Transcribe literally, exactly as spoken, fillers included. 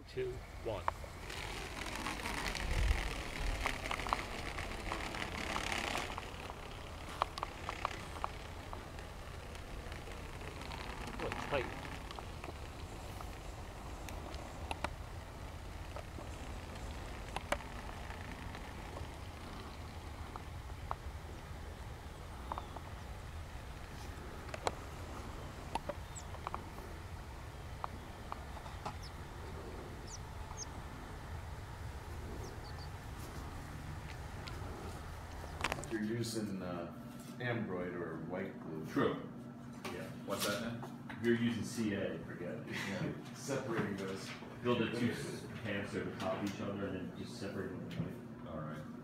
two, one. Oh, it's tight. You're using uh, Ambroid or white glue. True. Yeah. What's that now? If you're using C A, forget it. Yeah. Separating those. Build the two halves over top of each other and then just separate them. All right.